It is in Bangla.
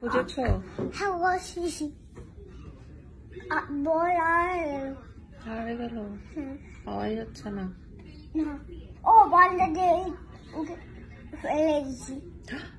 বুঝেছো? হ্যাঁ বসিয়েছি। বল হারিয়ে গেল, পাওয়াই যাচ্ছে না। ও বলটা দিয়ে ফেলে দিচ্ছি।